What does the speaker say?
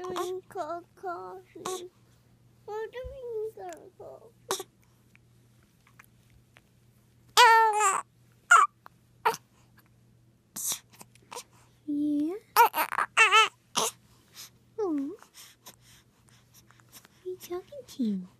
doing coffee. We're doing circles. Yeah. Oh. Who are you talking to?